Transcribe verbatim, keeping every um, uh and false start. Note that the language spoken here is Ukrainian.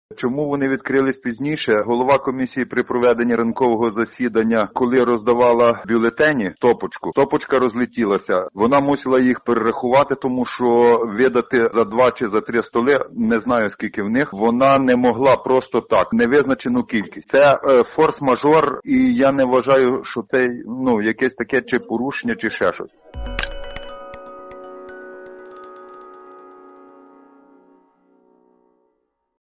Чому вони відкрились пізніше? Голова комісії при проведенні ранкового засідання, коли роздавала бюлетені, топочку, топочка розлетілася. Вона мусила їх перерахувати, тому що видати за два чи за три столи, не знаю скільки в них, вона не могла просто так, невизначену кількість. Це е, форс-мажор, і я не вважаю, що це ну, якесь таке чи порушення, чи ще щось.